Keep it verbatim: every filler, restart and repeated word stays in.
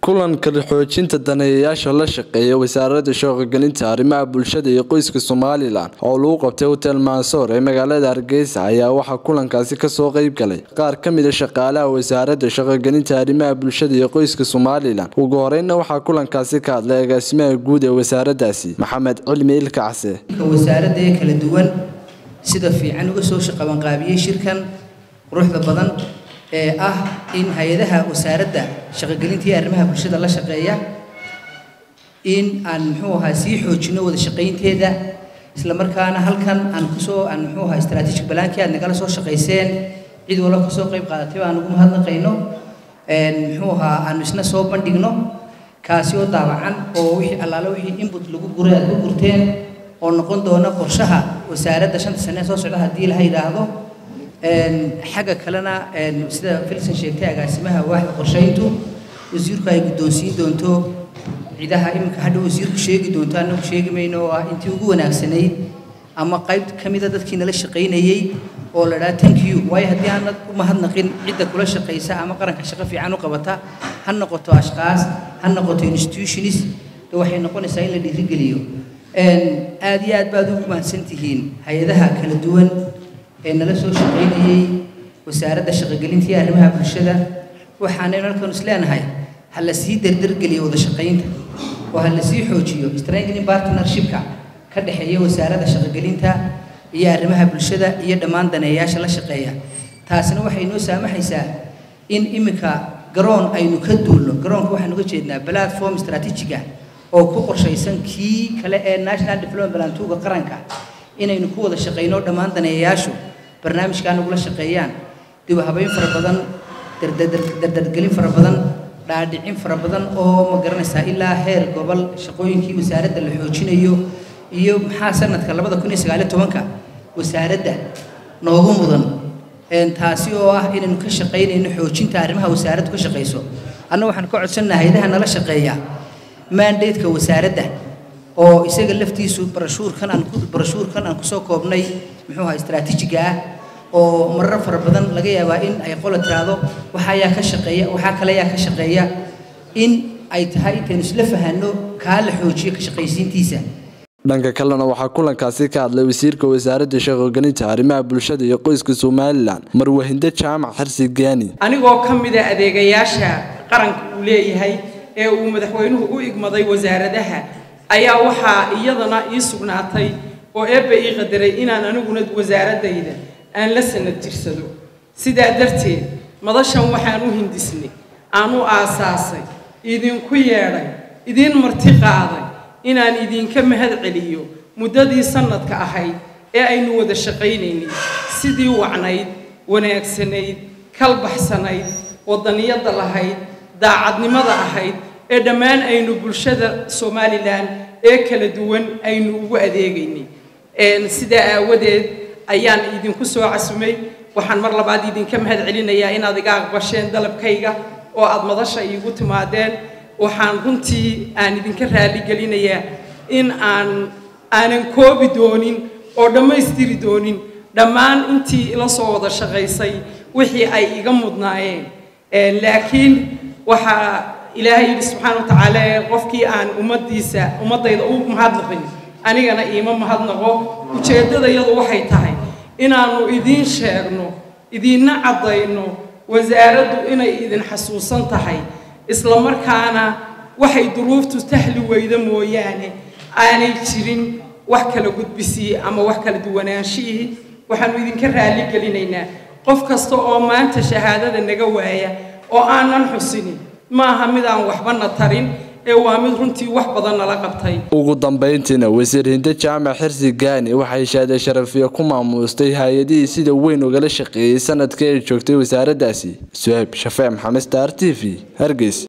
kulanka xoojinta daneeyayaasha la shaqeeya wasaaradda shaqo-gelinta arrimaha bulshada iyo qoyska Somaliland oo lagu qabtay Hotel Mansour ee magaalada Hargeysa ayaa waxa kulankaasi ka soo qayb galay qaar ka mid ah shaqaalaha wasaaradda shaqo-gelinta arrimaha bulshada iyo qoyska Somaliland ugu horreynna waxa kulankaasi ka hadlay agaasimaha guud ee wasaaraddaasi Maxamed Cilmi Ilkacse wasaaradda ee kala duwan sida fiican uga soo shaqaban qaabiyay shirkan quruxda badan ee ah in hay'adaha wasaaradda shaqo-gelinta iyo arrimaha bulshada la shaqeeya in aan muxuu ahaa si xoojino wada shaqeynteeda isla markaana halkan aan ku soo aan muxuu ahaa strategic plan-kii aad nagala soo shaqeyseen cid walba ka soo qayb qaadatay aan ugu mahadnaqayno een muxuu ahaa aan isna soo bandhigno kaasi oo daawacan oo wixii allaala wixii input lagu guray aad ku gurteen oo noqon doona qorshaha wasaaradda shanta sano soo socda hadii la yiraahdo een xaga kalena een sida Filsan sheegtay agaasimaha waaxda qorsheyntu wasiirku ay guddoonsiin doonto ciidaha imka hadda wasiirku sheegi doonto anagu sheegi mayno ah intii ugu wanaagsanayd ama qayb kamid ah dadkii nala shaqeynayay oo la dhaha thank you way hadii aan u mahadnaqin cidda kula shaqeysa ama qaranka shaqo fiican u qabata ha noqoto ashqaas ha noqoto institutions waxay noqonaysaa in la dhiirigeliyo een aad iyo aad baad ugu mahadsantihiin hay'adaha kala duwan ee nala soo shaqeynayay wasaaradda shaqo-gelinta iyo arrimaha bulshada waxaan halkan isleenahay hal la sii dardargeliyo wada shaqeynta oo hal la sii xoojiyo strengthening partnership-ka ka dhaxeeya wasaaradda shaqo-gelinta iyo arrimaha bulshada iyo dhammaan daneeyayaasha la shaqeeya taasina waxay noo saamaxaysaa in imika garoon aynu ka duulno garoonka waxaan uga jeednaa platform strategic ah oo ku qorshaysan kii kale ee national development plan two-ga qaranka inaynu ku wada shaqeyno dhammaan daneeyayaashu barnaamijkan ugu la shaqeeyaan dib u habeyn fara badan dardargelin fara badan dhaadhicin fara badan oo ma garanaysaa ilaa heer gobol shaqooyinkii wasaaradda la xoojinayo iyo maxaa sanadka laba kun iyo sagaal iyo toban wasaaradda noogu mudan een taasi oo ah inaynu ka shaqeynayno xoojinta arrimaha wasaaraddu ka shaqeyso annagu waxaan ka codsanahay hay'adaha nala shaqeeya mandate-ka wasaaradda oo isaga laftiisu barashuurkan aan ku barashuurkan aan ku soo koobnay muxuu ahaa strategic ah oo marar fara badan laga yaabaa in ay qolo tiraado waxa ayaa ka shaqeeya waxa kale ayaa ka shaqeeya in ay tahay intaan isla fahanno ka la xoojiyo ka shaqeysiintiisa dhanka kalena waxa kulankaasi ka hadlay wasiirka wasaaradda shaqo-gelinta arrimaha bulshada iyo qoyska Somaliland Marwahinda Jaamac Xarsi Gaani anigoo kamid ah adeegayaasha qaranka uu leeyahay ee uu madaxweynuhu u igmaday wasaaradaha ayaa waxa iyadana ii sugnaatay oo eebba ii qadaray inaan aniguna wasaaradayda aan la sanad jirsado sidaa darteed madashan waxaan u hindisnay aan u aasaasay idinku yeedhay idin marti qaaday inaan idinka mahad celiyo muddadii sanadka ahayd ee aynu wada shaqaynaynay sidii wacnayd wanaagsanayd kalbaxsanayd wadaniyada lahayd daacadnimada ahayd ee dhammaan aynu bulshada Somaliland ee kala duwan aynu ugu adeegaynay een sida aawadeed ayaan idinku soo casumay waxaan mar labaad idinka mahad celinayaa inaad iga aqbasheen dalabkayga oo aad madasha iigu timaadeen waxaan runtii aan idinka raali gelinayaa in aan aanan koobi doonin oo dhammaystiri doonin dhammaan intii la soo wada shaqaysay wixii ay iga mudnaayeen een laakiin waxa ilaahay subxaanahu wa ta'aala qofkii aan ummadiisa ummadayda u mahadnaqin anigana iima mahadnaqo ujeedada iyadu waxay tahay inaanu idin sheegno idinna cadayno wasaaraddu inay idin xasuusan tahay isla markaana waxay duruuftu tahli weyda mooyaane aanay jirin wax kala gudbisi ama wax kala duwanaanshihi waxaanu idinka raali gelinaynaa qof kasta oo maanta shahaadada naga waaya oo aanan xusinin maaha mid aan waxba na tarin ee waa mid runtii wax badan nala qabtay ugu dambeyntiina Wasiirhinda Jaamac Xarsi Gaani waxay shahaado sharafiye ku maamustay hay'adihii sida weyn uga la shaqeeyay sanadkii ay joogtay wasaaraddaasi Suhaib Shafaa Maxamed Star T V Hargeysa.